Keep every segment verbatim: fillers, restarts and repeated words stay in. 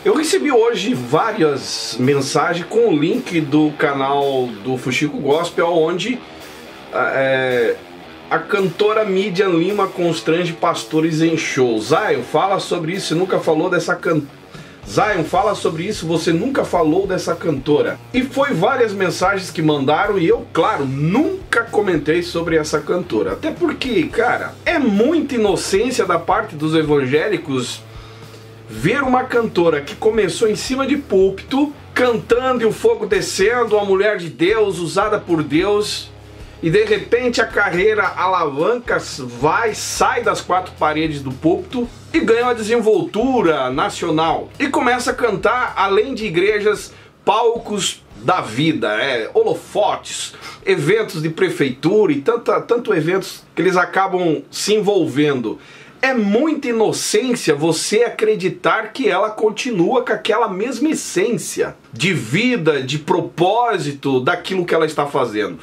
Eu recebi hoje várias mensagens com o link do canal do Fuxico Gospel, onde é, a cantora Midian Lima constrange pastores em show. Zion, fala sobre isso, você nunca falou dessa cantora. Zion, fala sobre isso, você nunca falou dessa cantora. E foi várias mensagens que mandaram e eu, claro, nunca comentei sobre essa cantora. Até porque, cara, é muita inocência da parte dos evangélicos ver uma cantora que começou em cima de púlpito, cantando e o fogo descendo, uma mulher de Deus, usada por Deus, e de repente a carreira alavanca, vai, sai das quatro paredes do púlpito e ganha uma desenvoltura nacional. E começa a cantar, além de igrejas, palcos da vida, é, holofotes, eventos de prefeitura e tanta, tanto eventos que eles acabam se envolvendo. É muita inocência você acreditar que ela continua com aquela mesma essência de vida, de propósito daquilo que ela está fazendo.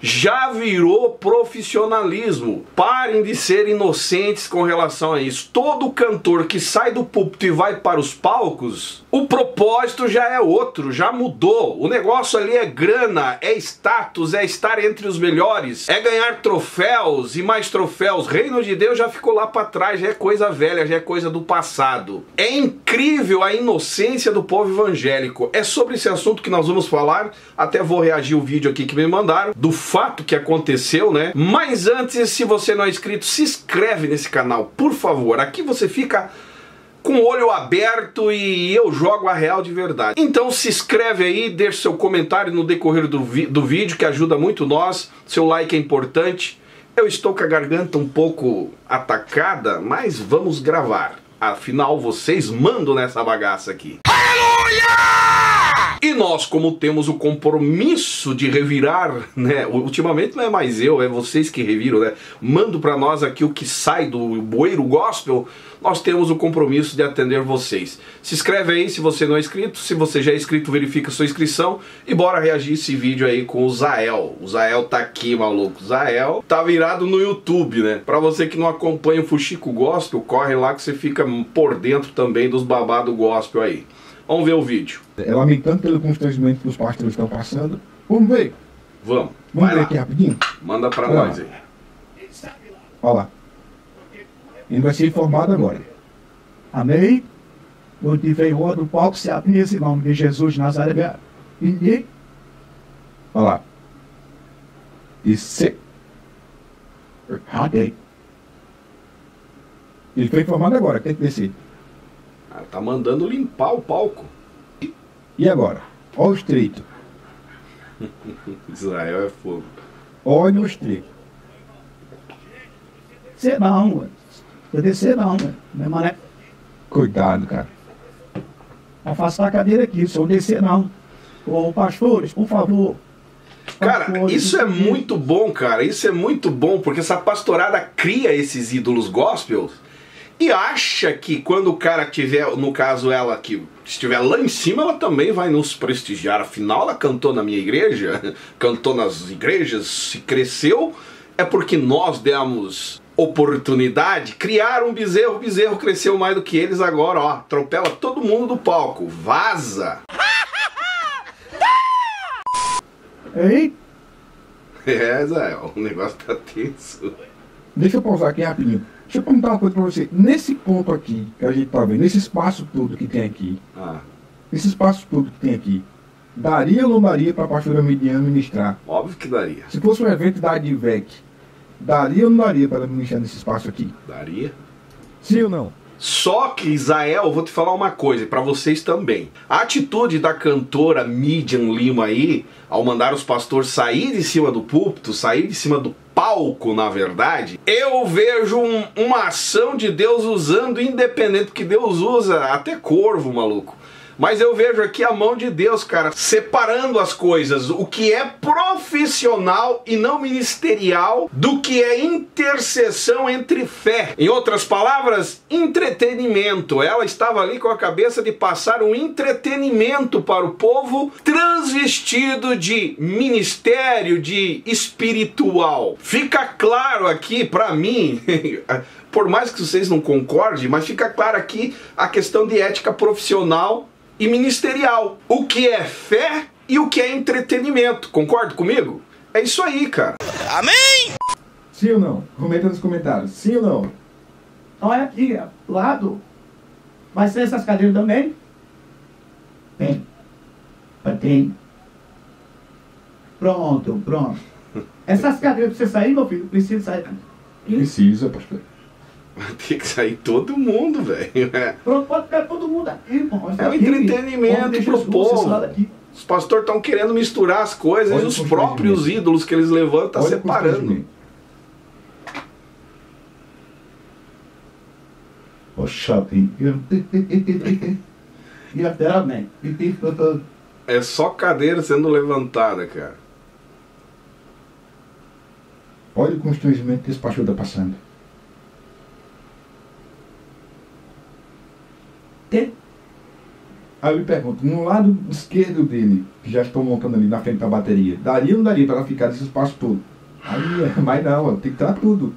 Já virou profissionalismo. Parem de ser inocentes com relação a isso. Todo cantor que sai do púlpito e vai para os palcos, o propósito já é outro, já mudou. O negócio ali é grana, é status, é estar entre os melhores, é ganhar troféus e mais troféus. Reino de Deus já ficou lá para trás, já é coisa velha, já é coisa do passado. É incrível a inocência do povo evangélico. É sobre esse assunto que nós vamos falar. Até vou reagir o vídeo aqui que me mandaram do fato que aconteceu, né? Mas antes, se você não é inscrito, se inscreve nesse canal, por favor. Aqui você fica com o olho aberto e eu jogo a real de verdade. Então se inscreve aí, deixa seu comentário no decorrer do, do vídeo, que ajuda muito nós. Seu like é importante. Eu estou com a garganta um pouco atacada, mas vamos gravar. Afinal, vocês mandam nessa bagaça aqui. Aleluia! E nós, como temos o compromisso de revirar, né? Ultimamente não é mais eu, é vocês que reviram, né? Mando pra nós aqui o que sai do bueiro gospel. Nós temos o compromisso de atender vocês. Se inscreve aí se você não é inscrito. Se você já é inscrito, verifica sua inscrição. E bora reagir esse vídeo aí com o Zael. O Zael tá aqui, maluco. O Zael tá virado no YouTube, né? Pra você que não acompanha o Fuxico Gospel, corre lá que você fica por dentro também dos babados gospel aí. Vamos ver o vídeo. É lamentando pelo constrangimento que os pastores estão passando. Vamos ver. Vamos. Vamos Vai ver lá. aqui rapidinho. Manda pra Olha nós lá. aí. Olha lá. Ele vai ser informado agora. Amém? Eu tive outro palco, se abre esse nome de Jesus de Nazaré. E Olha lá. E se... cadê? Ele foi informado agora, tem que descer. Ah, tá mandando limpar o palco. E agora? Olha o estreito. Israel é fogo. Olha o estreito. Descer não, ué. Eu descer não, ué. Meu mané. Cuidado, cara. Afastar a cadeira aqui, se eu descer não. Ô, pastores, por favor. Cara, Pastores, isso é por- muito bom, cara. Isso é muito bom, porque essa pastorada cria esses ídolos gospels e acha que quando o cara tiver, no caso ela que estiver lá em cima, ela também vai nos prestigiar. Afinal, ela cantou na minha igreja, cantou nas igrejas, se cresceu, é porque nós demos oportunidade, criaram um bezerro, o bezerro cresceu mais do que eles, agora, ó, atropela todo mundo do palco, vaza. Ei, É, Zé, o negócio tá tenso. Deixa eu pausar aqui rapidinho. Deixa eu perguntar uma coisa pra você. Nesse ponto aqui, que a gente tá vendo, nesse espaço todo que tem aqui, Ah, esse espaço todo que tem aqui, daria ou não daria pra pastora Midian ministrar? óbvio que daria. Se fosse um evento da Advec, daria ou não daria para ela ministrar nesse espaço aqui? Daria. Sim ou não? Só que, Israel, vou te falar uma coisa, e pra vocês também. A atitude da cantora Midian Lima aí, ao mandar os pastores sair de cima do púlpito, sair de cima do palco, na verdade, eu vejo um, uma ação de Deus usando, independente, porque Deus usa até corvo, maluco. Mas eu vejo aqui a mão de Deus, cara, separando as coisas, o que é profissional e não ministerial, do que é intercessão entre fé. Em outras palavras, entretenimento. Ela estava ali com a cabeça de passar um entretenimento para o povo, transvestido de ministério, de espiritual. Fica claro aqui para mim... por mais que vocês não concordem, mas fica claro aqui a questão de ética profissional e ministerial. O que é fé e o que é entretenimento. Concorda comigo? É isso aí, cara. Amém? Sim ou não? Comenta nos comentários. Sim ou não? Olha aqui, ó, lado. Vai ser essas cadeiras também? Tem. Tem. Pronto, pronto. Essas cadeiras pra você sair, meu filho, precisa sair. Precisa, pastor. Vai ter que sair todo mundo, velho. Pronto, pode ficar todo mundo aqui, irmão. É um entretenimento pro povo. Os pastores estão querendo misturar as coisas Olha e os próprios ídolos que eles levantam estão separando. Poxa, é só cadeira sendo levantada, cara. Olha o constrangimento que esse pastor está passando. Tem. Aí eu me pergunto, no lado esquerdo dele, que já estão montando ali na frente da bateria, daria ou não daria para ela ficar nesse espaço todo? Aí, mas não, tem que estar tudo.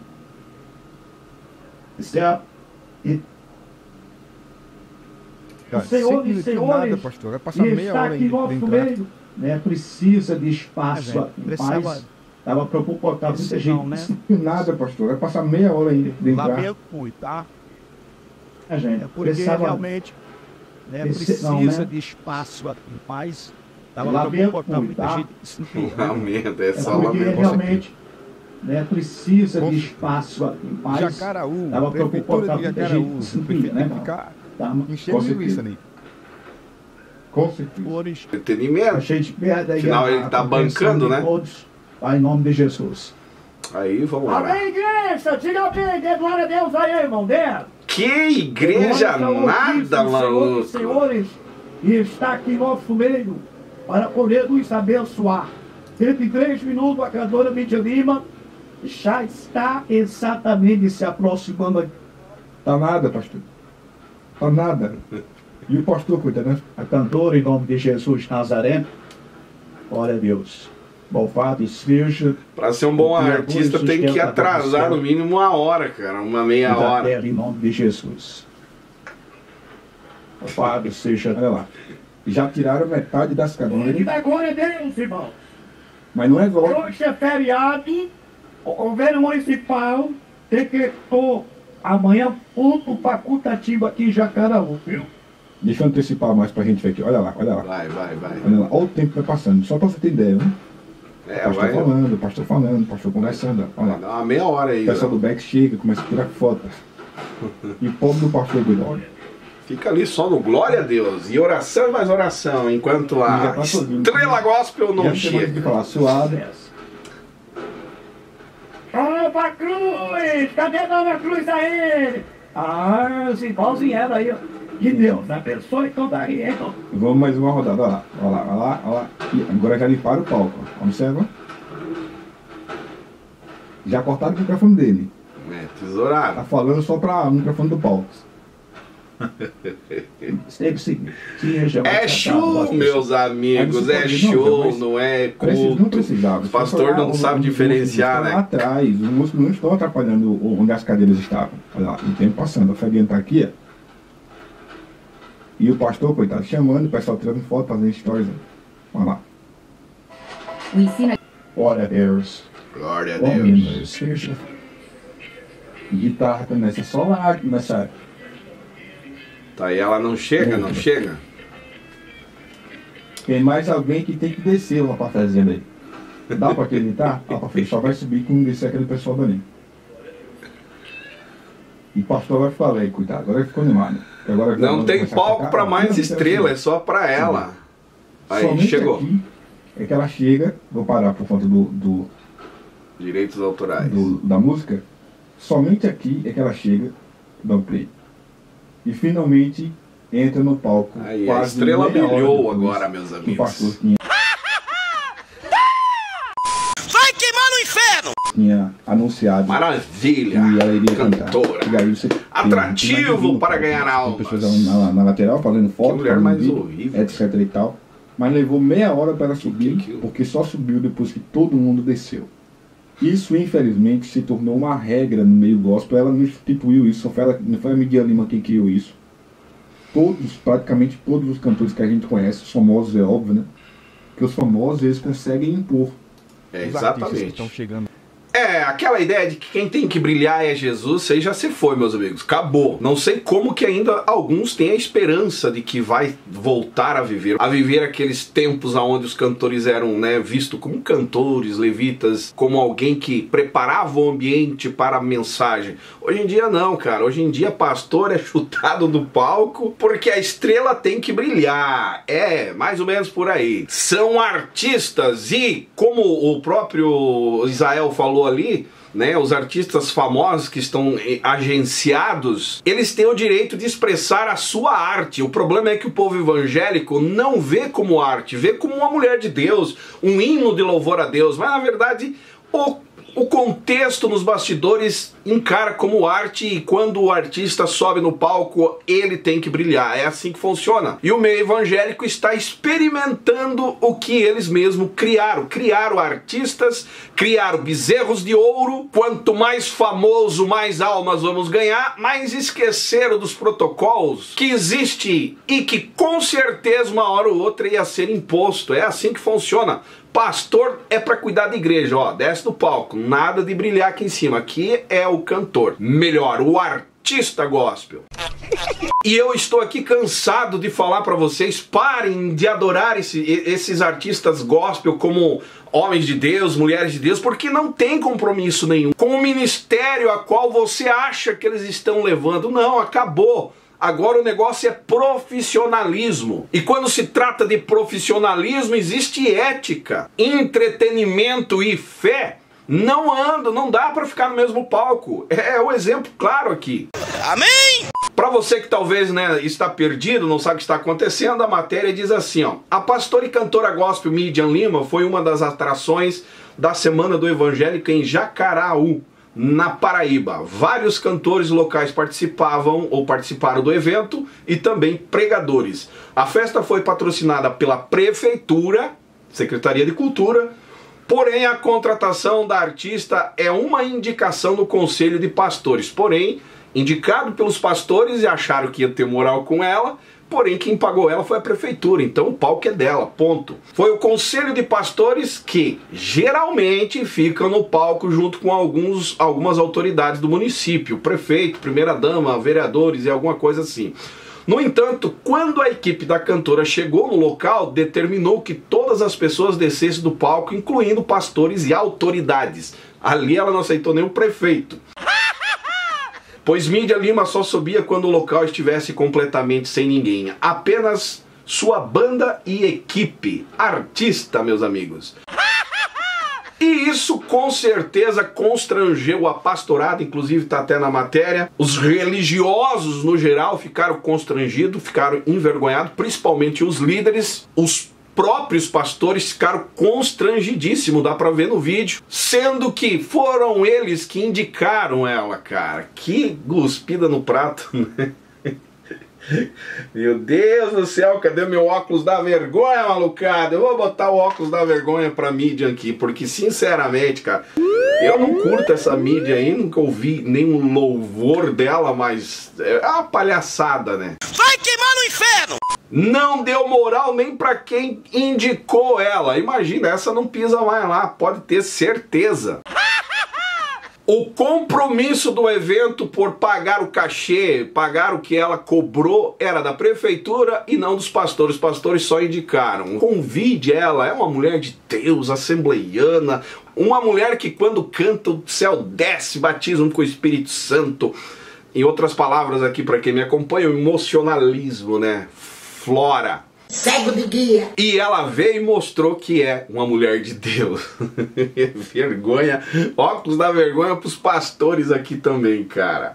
Isso é a... E... Cara, senhores e senhores, nada, pastor. Vai passar meia hora aqui ainda nosso meio, né? Precisa de espaço é, aqui, precisava... paz. Estava preocupado com muita gente. Né? Nada, pastor. Vai passar meia hora ainda de Lá entrar. eu fui, tá? A gente, é porque precisava... realmente né, Esse... precisa não, né? de espaço aqui, paz. Estava lá preocupado fui, muita tá? gente. Sentia, lamento, é é só porque lamento. realmente né, precisa de espaço aqui, paz. Jacaraú, Estava preocupado com muita gente. Sentia, né, ficar tá, enchendo isso ali. Com certeza. Entretenimento. Cheio de merda aí. Afinal, ele tá bancando, né? Todos, vai em nome de Jesus. Aí, vamos lá. Amém, igreja! Diga amém, dê glória a Deus aí, irmão, dê! Que igreja nada, maluco! Senhores, e está aqui em nosso meio para poder nos abençoar. Trinta e três minutos, a cantora Mídia Lima já está exatamente se aproximando aqui. Tá nada, pastor. Tá nada. E o pastor, cuida, né? A cantora, em nome de Jesus Nazaré, glória a Deus. Louvado seja. Para ser um bom artista tem que atrasar no mínimo uma hora, cara, uma meia hora. Em nome de Jesus. Louvado seja. Olha lá. Já tiraram metade das cadeiras. Da glória a Deus, irmão. Mas não é glória. Hoje é feriado. O governo municipal decretou amanhã ponto facultativo aqui em Jacaraú, viu? Deixa eu antecipar mais pra gente ver aqui. Olha lá, olha lá. Vai, vai, vai. Olha lá, olha o tempo que vai passando. Só pra você ter ideia, né? É, pastor vai. falando, pastor falando, pastor conversando. Olha Dá lá. uma meia hora aí. O pessoal né? do back chega, começa a tirar foto. E o povo do pastor do olha. Fica ali só no glória a Deus. E oração e mais oração, enquanto a tá estrela gospel não chega. De falar, suado. Nova Cruz! Cadê a Nova Cruz aí? Ah, os irmãos vieram aí, ó. Que Deus abençoe toda aí, hein? Vamos mais uma rodada, olha lá, olha lá, olha lá, olha lá. E agora já limparam o palco, ó. Observa. Já cortaram o microfone dele. É, tesourado. Tá falando só para o microfone do palco. É show, meus amigos, é show, não é culto. Não precisava. O pastor não sabe diferenciar, né? Lá atrás, os músicos não estão atrapalhando onde as cadeiras estavam. Olha lá, o tempo passando, a Fabiana tá aqui, ó. E o pastor, coitado, chamando, o pessoal tirando foto, fazendo stories. Olha lá. O ensino... Glória a Deus. Glória a Deus. Seja. Guitarra começa só lá, começa. Tá aí, ela não chega, não chega. Tem mais alguém que tem que descer lá pra fazenda aí. Dá pra acreditar? Dá pra frente, só vai subir quando descer aquele pessoal dali. E o pastor vai falar aí, cuidado, agora ficou animado. Agora não tem palco para mais estrela, é só para ela. Aí somente chegou. Aqui é que ela chega, vou parar por conta do, do direitos autorais do, da música. Somente aqui é que ela chega, dá um play. E finalmente entra no palco. Aí a estrela brilhou agora, meus amigos. O pastor tinha, vai queimar no inferno! Tinha anunciado. Maravilha! E ela iria cantora. Cantar. E aí você atrativo tem, para ganhar almas. Pessoas na, na lateral fazendo foto, que mulher mais vídeo, horrível, etc e tal. Mas levou meia hora para ela subir, que que eu... porque só subiu depois que todo mundo desceu. Isso, infelizmente, se tornou uma regra no meio gospel. Ela não instituiu isso, só foi ela, não foi a Midian Lima quem criou isso. Todos, praticamente todos os cantores que a gente conhece, os famosos, é óbvio, né? Que os famosos, eles conseguem impor. É, Os artistas que exatamente. estão chegando. É, aquela ideia de que quem tem que brilhar é Jesus, isso aí já se foi, meus amigos. Acabou. Não sei como que ainda alguns têm a esperança de que vai voltar a viver. A viver aqueles tempos onde os cantores eram, né, vistos como cantores, levitas, como alguém que preparava o ambiente para a mensagem. Hoje em dia não, cara. Hoje em dia pastor é chutado do palco porque a estrela tem que brilhar. É, mais ou menos por aí. São artistas e, como o próprio Israel falou ali, né, os artistas famosos que estão agenciados, eles têm o direito de expressar a sua arte. O problema é que o povo evangélico não vê como arte, vê como uma mulher de Deus, um hino de louvor a Deus, mas na verdade o O contexto nos bastidores encara como arte e quando o artista sobe no palco, ele tem que brilhar. É assim que funciona. E o meio evangélico está experimentando o que eles mesmos criaram. Criaram artistas, criaram bezerros de ouro. Quanto mais famoso, mais almas vamos ganhar, mas esqueceram dos protocolos que existe e que com certeza uma hora ou outra ia ser imposto. É assim que funciona. Pastor é para cuidar da igreja, ó, desce do palco, nada de brilhar aqui em cima, aqui é o cantor, melhor, o artista gospel. E eu estou aqui cansado de falar para vocês, parem de adorar esse, esses artistas gospel como homens de Deus, mulheres de Deus, porque não tem compromisso nenhum com o ministério a qual você acha que eles estão levando. Não, acabou. Agora o negócio é profissionalismo. E quando se trata de profissionalismo, existe ética, entretenimento e fé. Não andam, não dá para ficar no mesmo palco. É, é o exemplo claro aqui. Amém! Para você que talvez, né, está perdido, não sabe o que está acontecendo, a matéria diz assim, ó. A pastora e cantora gospel Midian Lima foi uma das atrações da Semana do Evangélico em Jacaraú, na Paraíba. Vários cantores locais participavam ou participaram do evento e também pregadores. A festa foi patrocinada pela Prefeitura, Secretaria de Cultura, porém a contratação da artista é uma indicação do Conselho de Pastores. Porém, indicado pelos pastores e acharam que ia ter moral com ela, porém quem pagou ela foi a prefeitura, então o palco é dela, ponto. Foi o conselho de pastores que geralmente ficam no palco junto com alguns, algumas autoridades do município, prefeito, primeira-dama, vereadores e alguma coisa assim. No entanto, quando a equipe da cantora chegou no local, determinou que todas as pessoas descessem do palco, incluindo pastores e autoridades. Ali ela não aceitou nem o prefeito. Pois Midian Lima só subia quando o local estivesse completamente sem ninguém. Apenas sua banda e equipe. Artista, meus amigos. E isso com certeza constrangeu a pastorada, inclusive está até na matéria. Os religiosos, no geral, ficaram constrangidos, ficaram envergonhados, principalmente os líderes, os próprios pastores ficaram constrangidíssimos, dá pra ver no vídeo, sendo que foram eles que indicaram ela, cara. Que cuspida no prato, né? Meu Deus do céu, cadê meu óculos da vergonha, malucada? Eu vou botar o óculos da vergonha pra Midian aqui, porque sinceramente, cara, eu não curto essa Midian aí, nunca ouvi nenhum louvor dela, mas é uma palhaçada, né? Vai queimar no inferno! Não deu moral nem pra quem indicou ela. Imagina, essa não pisa mais lá, pode ter certeza. O compromisso do evento por pagar o cachê, pagar o que ela cobrou, era da prefeitura e não dos pastores. Os pastores só indicaram. Convide ela, é uma mulher de Deus, assembleiana, uma mulher que quando canta o céu desce, batismo com o Espírito Santo. Em outras palavras aqui para quem me acompanha, o emocionalismo, né? Flora. Cego de guia. E ela veio e mostrou que é uma mulher de Deus. Vergonha. Óculos da vergonha pros pastores aqui também, cara.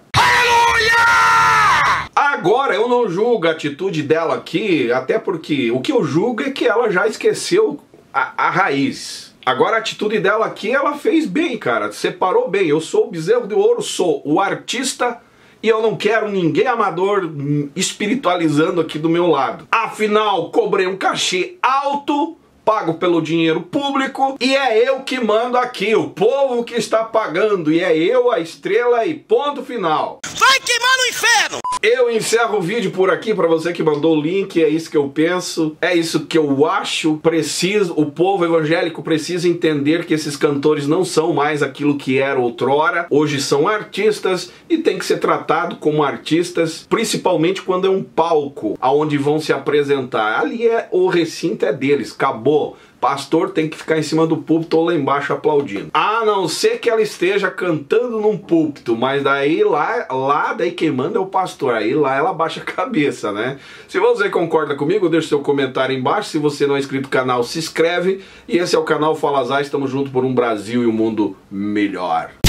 Aleluia! Agora, eu não julgo a atitude dela aqui, até porque o que eu julgo é que ela já esqueceu a, a raiz. Agora, a atitude dela aqui, ela fez bem, cara. Separou bem. Eu sou o bezerro de ouro, sou o artista... E eu não quero ninguém amador espiritualizando aqui do meu lado. Afinal, cobrei um cachê alto pago pelo dinheiro público e é eu que mando aqui, o povo que está pagando, e é eu a estrela e ponto final. Vai queimar no inferno! Eu encerro o vídeo por aqui para você que mandou o link, é isso que eu penso, é isso que eu acho, preciso, o povo evangélico precisa entender que esses cantores não são mais aquilo que era outrora, hoje são artistas e tem que ser tratado como artistas, principalmente quando é um palco aonde vão se apresentar. Ali é o recinto é deles, acabou. Pastor tem que ficar em cima do púlpito ou lá embaixo aplaudindo. A não ser que ela esteja cantando num púlpito, mas daí lá, lá daí quem manda é o pastor, aí lá ela baixa a cabeça, né? Se você concorda comigo, deixa seu comentário aí embaixo. Se você não é inscrito no canal, se inscreve. E esse é o canal Fala Zay, estamos juntos por um Brasil e um mundo melhor.